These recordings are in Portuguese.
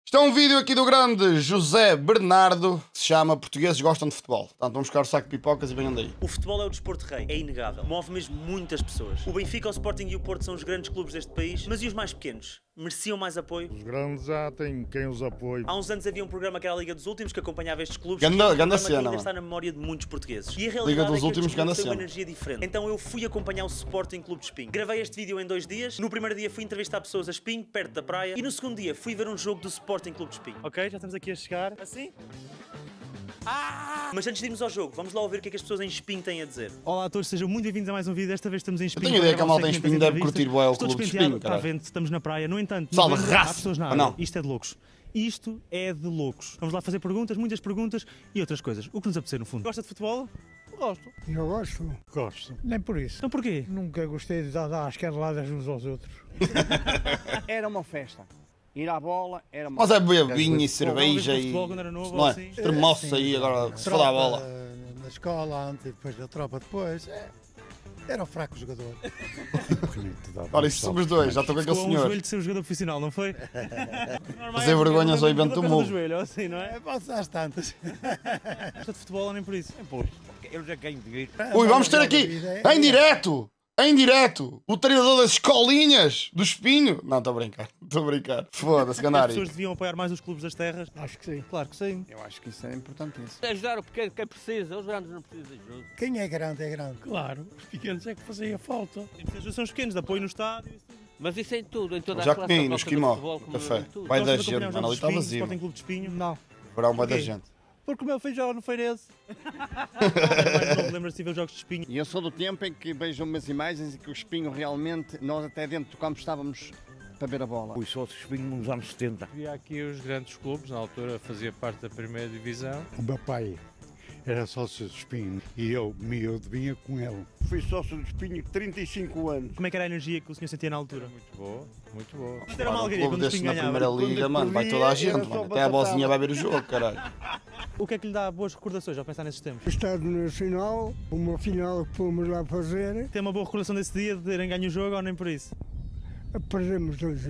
Isto é um vídeo aqui do grande José Bernardo, que se chama Portugueses Gostam de Futebol. Portanto, vamos buscar o saco de pipocas e venham daí. O futebol é o desporto rei, é inegável. Move mesmo muitas pessoas. O Benfica, o Sporting e o Porto são os grandes clubes deste país, mas e os mais pequenos? Mereciam mais apoio? Os grandes já têm quem os apoie. Há uns anos havia um programa que era a Liga dos Últimos, que acompanhava estes clubes. Ganda cena, ainda mano. está na memória de muitos portugueses. E a Liga realidade dos é que Últimos, estes clubes ganda têm uma cena. energia diferente. Então eu fui acompanhar o Sporting Clube de Espinho. Gravei este vídeo em 2 dias. No primeiro dia fui entrevistar pessoas a Espinho, perto da praia. E no segundo dia fui ver um jogo do Sporting Clube de Espinho. Ok, já estamos aqui a chegar. Assim? Mas antes de irmos ao jogo, vamos lá ouvir o que é que as pessoas em Espinho têm a dizer. Olá a todos, sejam muito bem-vindos a mais um vídeo. Desta vez estamos em Espinho. tenho ideia que a malta em Para Espinho gravar deve entrevistas. curtir bué o Estou Clube de despenteado, Espinho, está caralho. vento, estamos na praia. No entanto, Sal de novembro, há raça. pessoas na Ou área. não? Isto é de loucos. Isto é de loucos. Vamos lá fazer perguntas, muitas perguntas e outras coisas. O que nos apetecer, no fundo. Gosta de futebol? Gosto. Eu gosto. Gosto. Nem por isso. Então porquê? Nunca gostei de dar as caneladas uns aos outros. Era uma festa. Ir à bola era uma Mas é beber vinho e Alguma cerveja vez e... futebol quando era novo Não ou é? assim? Tremoço aí agora que se for a bola. Na escola antes e depois da tropa depois. Era um fraco jogador. Ora, isto somos dois, já estou com aquele Ficou um senhor. joelho de ser um jogador profissional, não foi? Fazer vergonhas ao evento do mundo. mundo. Joelho, ou assim, não é? É, posso às tantas. Gosta de futebol ou nem por isso? Eu já ganho dinheiro. Ui, vamos ter aqui, em direto, o treinador das escolinhas do Espinho. Não, estou a brincar. Foda-se, As Ganário. pessoas deviam apoiar mais os clubes das terras? Acho que sim. Claro que sim. Eu acho que isso é importantíssimo. Ajudar o pequeno quem precisa, os grandes não precisam de ajuda. Quem é grande é grande. Claro, os pequenos é que fazia falta. Temos associações pequenas de apoio no estádio. Mas isso é em tudo, em toda a Já classe comi no gosta de esquimó, futebol, como café. em tudo. Vai da Gostam de gente, acompanhar os mano, ali jogos está de Espinho, vazio. Sporting Clube de Espinho? Não. Verão vai da Porquê? gente. Porque o meu filho joga no Feirense. Lembras-te de ver os jogos de Espinho? E eu sou do tempo em que vejo umas imagens em que o Espinho realmente, nós até dentro do campo estávamos para ver a bola. Fui sócio Espinho nos anos 70. Havia aqui os grandes clubes, na altura fazia parte da primeira divisão. O meu pai era sócio de Espinho e eu vinha com ele. Fui sócio do Espinho 35 anos. Como é que era a energia que o senhor sentia na altura? Muito boa, muito boa. Isto era uma Claro, um alegria clube quando o deste Espinho na ganhava. primeira liga, mano, vai toda a gente, mano. Até a bozinha vai ver o jogo, caralho. O que é que lhe dá boas recordações ao pensar nesses tempos? Estado Nacional, uma final que fomos lá fazer, Tem uma boa recordação desse dia de terem ganho o jogo ou nem por isso? perdemos dois.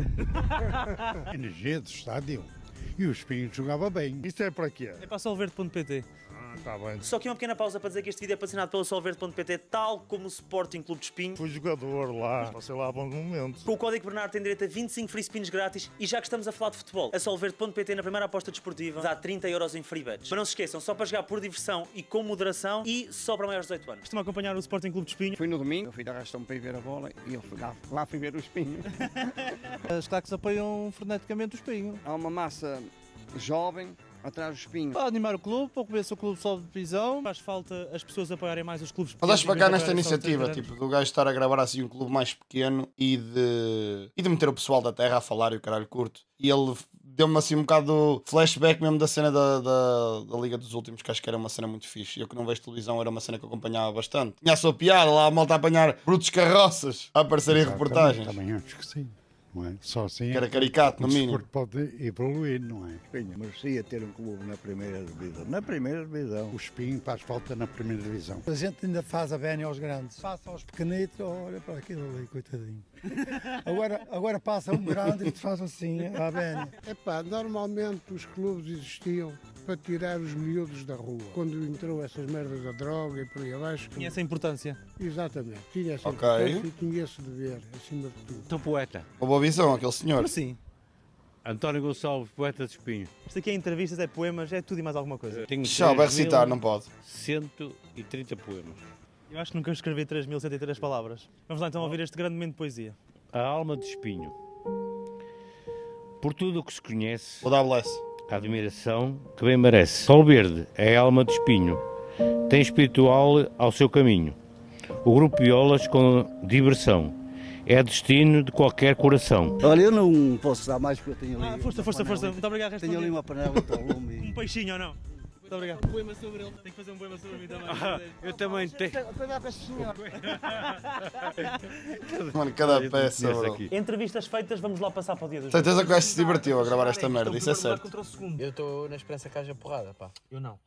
A energia do estádio. E o Espinho jogava bem. Isto é para quê? É para solverde.pt. Está bem. Só que uma pequena pausa para dizer que este vídeo é patrocinado pela Solverde.pt, tal como o Sporting Clube de Espinho. Fui jogador lá, passei lá bons momentos. Com o código Bernardo tem direito a 25 free spins grátis e já que estamos a falar de futebol, a Solverde.pt na primeira aposta desportiva dá 30 euros em free bets. Mas não se esqueçam, só para jogar por diversão e com moderação e só para maiores de 18 anos. Costuma acompanhar o Sporting Clube de Espinho. Fui no domingo, eu fui de arrastão para ir ver a bola e eu fui lá fui ver o Espinho. As claques apoiam freneticamente o Espinho. Há uma massa jovem atrás do Espinho. Para animar o clube, para ver se o clube sobe de divisão. Faz falta as pessoas apoiarem mais os clubes Mas pequenos. acho bacana esta em vez de apoiar só os iniciativa, grandes. tipo, do gajo estar a gravar assim um clube mais pequeno e de meter o pessoal da terra a falar e o caralho curto. E ele deu-me assim um bocado de flashback mesmo da cena da Liga dos Últimos, que acho que era uma cena muito fixe. Eu que não vejo televisão era uma cena que eu acompanhava bastante. Tinha a sua piada lá, a malta a apanhar brutos carroças a aparecer em reportagens. Também acho que sim. Não é? Só assim Que era caricato, no o mínimo. desporto pode evoluir, não é? Merecia ter um clube na primeira divisão. Na primeira divisão. O Espinho faz falta na primeira divisão. A gente ainda faz a bem aos grandes. Passa aos pequenitos, olha para aquilo ali, coitadinho. Agora passa um grande e te faz assim, a bem. Epá, normalmente os clubes existiam para tirar os miúdos da rua. Quando entrou essas merdas da droga e por aí abaixo. Tinha essa importância. Exatamente. Tinha essa Ok. importância e tinha esse dever, acima de tudo. Sou poeta. Uma boa visão, aquele senhor. Como assim? António Gonçalves, poeta de Espinho. Isto aqui é entrevistas, é poemas, é tudo e mais alguma coisa. Tenho Tchau, vai recitar, não pode. 130 poemas. Eu acho que nunca escrevi 3.103 palavras. Vamos lá então ouvir este grande momento de poesia. A alma de Espinho. Por tudo o que se conhece, Vou dar bless. a admiração que bem merece. Sol Verde é a alma de Espinho. Tem espiritual ao seu caminho. O grupo violas com diversão. É destino de qualquer coração. Olha, eu não posso dar mais porque eu tenho ali. Força. Muito obrigado. Resto Tenho bom ali dia. uma panela para o lume. Um peixinho ou não? Muito obrigado. Um poema sobre ele. Tem que fazer um poema sobre mim também. Eu também tenho. Mano, cada peça, bro. Aqui. Entrevistas feitas, vamos lá passar para o dia dos Certeza que o gajo se divertiu a gravar esta merda, isso é certo. contra o segundo. Eu estou na esperança que haja porrada, pá. Eu não.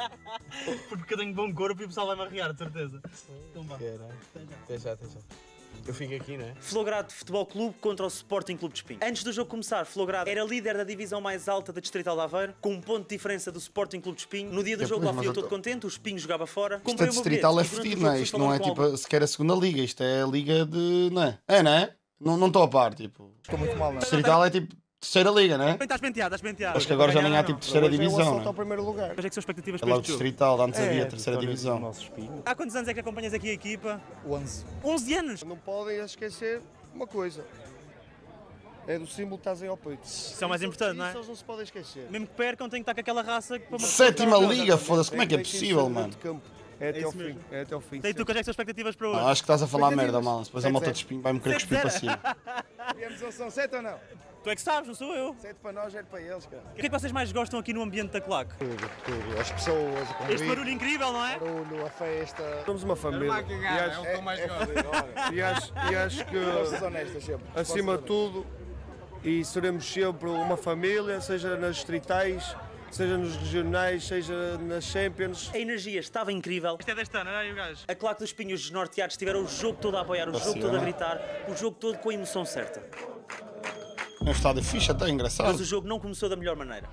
Porque eu tenho bom corpo e o pessoal vai-me arriar, de certeza. Então vá. Até já. Eu fico aqui, não é? Flogrado Futebol Clube contra o Sporting Clube de Espinho. Antes do jogo começar, Flogrado era líder da divisão mais alta da Distrital de Aveiro, com um ponto de diferença do Sporting Clube de Espinho. No dia do jogo lá fui eu todo contente, o Espinho jogava fora. Isto é Distrital, é fedido, não é? Isto não é tipo sequer a segunda liga, isto é a liga de... não é? É, não é? Não estou a par, tipo... Estou muito mal, não é? Distrital é tipo terceira liga, não é? Estás penteado, estás penteado. Acho que agora já nem há tipo terceira divisão, Ao primeiro lugar. Quais é que são expectativas é para logo este jogo? Distrital, antes havia terceira divisão. Há quantos anos é que acompanhas aqui a equipa? 11. 11 anos? Não podem esquecer uma coisa. É do símbolo que estás aí ao peito. Isso é o mais importante, não é? Isso eles não se podem esquecer. Mesmo que percam, tem que estar com aquela raça para... Sétima liga, foda-se, como é que é possível, mano? É até ao fim. É até ao fim. E tu, quais é que são expectativas para hoje? Acho que estás a falar merda, mal. Depois a malta de Espinho vai-me querer cuspir para cima. Viemos a São 7 ou não? Tu é que sabes, não sou eu. 7 para nós, 8 para eles, cara. O que é que vocês mais gostam aqui no ambiente da Claque? Tudo. As pessoas, o convite. Este barulho incrível, não é? Barulho, a festa. Somos uma família. É o que eu mais gosto. E acho que, Gostas honestas sempre. acima de tudo, e seremos sempre uma família, seja nas distritais, seja nos regionais, seja nas Champions. A energia estava incrível. Isto é deste ano, não é, o gajo? A Claque dos Espinhos desnorteados estiveram o jogo todo a apoiar, o jogo todo a gritar, o jogo todo com a emoção certa. Um estádio fixe até, engraçado. Mas o jogo não começou da melhor maneira.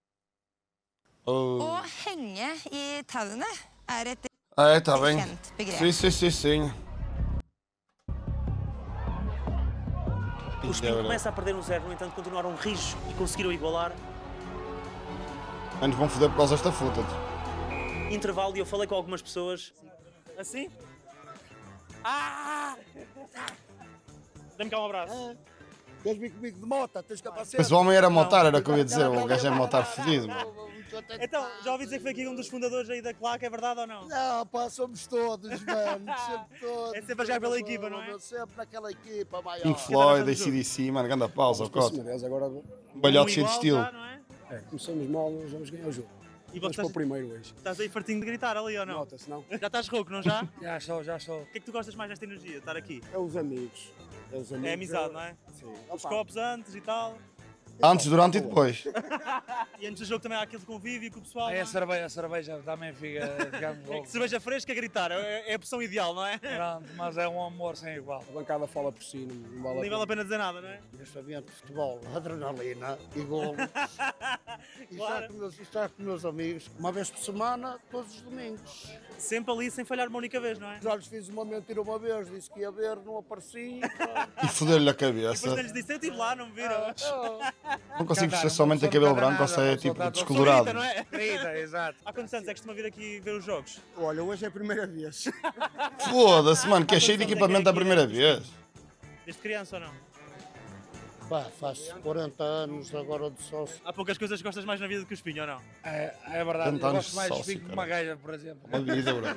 Å henge i tauene er et É, tá bem. kjent begrep. Sim. O Espinho começa a perder um 0, no entanto continuaram rijos e conseguiram igualar. Menos vão foder por causa desta fruta. Intervalo e eu falei com algumas pessoas. Assim? Ah! Dê-me cá um abraço. Queres vir comigo de moto? Tens capacete? Mas o homem era motar, era o que eu ia dizer. O gajo é motar fedido, mano. Então, já ouvi dizer que foi aqui um dos fundadores aí da Claque, é verdade ou não? Não, pá, somos todos, mano. Sempre todos. É sempre a jogar pela equipa, não é? Sempre naquela equipa maior. Pink Floyd, ACDC, mano, grande pausa, o cote. Agora Balhote cheio de estilo. Já, não é? começamos mal, nós vamos ganhar o jogo. E Vamos para o primeiro hoje. Estás aí fartinho de gritar ali ou não? Nota-se, não? Já estás rouco, não já? Já só. O que é que tu gostas mais desta energia, estar aqui? É os amigos. É amizade, não é? Sim. Os copos antes e tal. Antes, durante e depois. E antes do jogo também há aquele convívio com o pessoal. Aí não é? a cerveja também fica, ficamos É que cerveja fresca a gritar, é a opção ideal, não é? Pronto, mas é um amor sem igual. A bancada fala por si, não vale Nem vale a pena dizer nada, não é? Neste ambiente de futebol, adrenalina e golo. E Claro. estar com meus amigos, uma vez por semana, todos os domingos. Sempre ali sem falhar uma única vez, não é? Já lhes fiz uma mentira uma vez, disse que ia ver, não apareci. E foder-lhe a Depois cabeça. não lhes disse, eu estive lá, não me viram. Não consigo ser somente a cabelo branco ou se é tipo descolorado. Não é? Exato. Há quantos anos é que costuma vir aqui ver os jogos? Olha, hoje é a primeira vez. Foda-se, mano, que é cheio de equipamento à primeira vez. Desde criança ou não? Pá, faz 40 anos agora de sócio. Há poucas coisas que gostas mais na vida do que o espinho, ou não? É verdade, eu 30 anos gosto mais de de espinho sócio, que uma gaja, por exemplo. Uma vida, bro.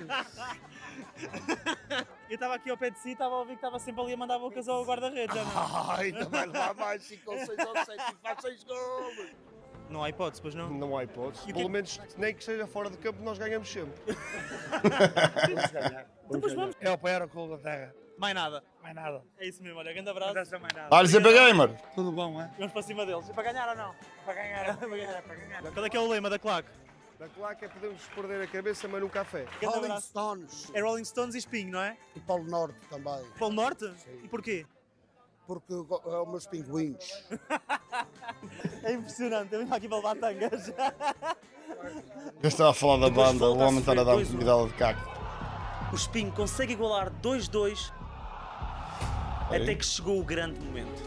Eu estava aqui ao pé de si e estava a ouvir que estava sempre ali a mandar bocas ao guarda-redes, ou não? Ai, ainda vai levar mais 5 ou 6 ou 7 e faz 6 golos. Não há hipótese, pois não? Não há hipótese. Pelo menos, nem que seja fora de campo, nós ganhamos sempre. Vamos ganhar. Depois vamos. É apoiar o clube da terra. Mais nada. Mais nada. É isso mesmo, olha, grande abraço. Não dá mais nada. Olha, ZP Gamer. Tudo bom, é? Vamos para cima deles. É para ganhar ou não? Para ganhar, para ganhar. Qual é que é o lema da Claque? Da claque é podemos perder a cabeça, mas num café. Grande Rolling abraço. Stones É Rolling Stones e espinho, não é? e Polo Norte também. Polo Norte? E porquê? Porque é os meus pinguins. É impressionante, eu vim aqui para levar tangas. Eu estava a falar da Depois banda, o volta a homem está a dar sofrer 2-1. comidela de caco. O Espinho consegue igualar 2-2 até que chegou o grande momento.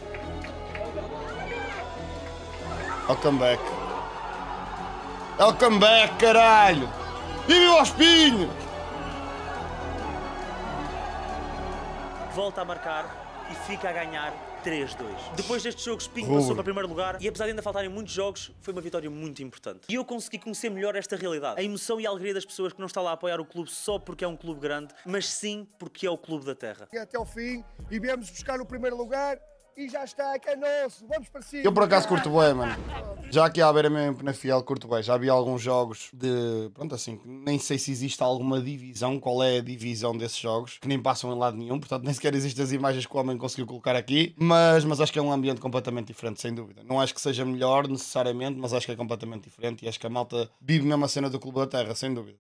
Ao comeback. É o comeback, caralho! Vive o Espinho! Volta a marcar e fica a ganhar 3-2. Depois deste jogo, Espinho Rubro. passou para primeiro lugar e apesar de ainda faltarem muitos jogos, foi uma vitória muito importante. E eu consegui conhecer melhor esta realidade. A emoção e a alegria das pessoas que não estão lá a apoiar o clube só porque é um clube grande, mas sim porque é o clube da terra. E até ao fim, e viemos buscar o primeiro lugar, e já está, que é nosso, vamos para cima. Eu por acaso curto bem, mano. Já aqui à beira mesmo na Fiel curto bem. Já vi alguns jogos de... Pronto, assim, nem sei se existe alguma divisão, qual é a divisão desses jogos, que nem passam em lado nenhum, portanto nem sequer existem as imagens que o homem conseguiu colocar aqui, mas acho que é um ambiente completamente diferente, sem dúvida. Não acho que seja melhor necessariamente, mas acho que é completamente diferente e acho que a malta vive mesmo a cena do Clube da Terra, sem dúvida.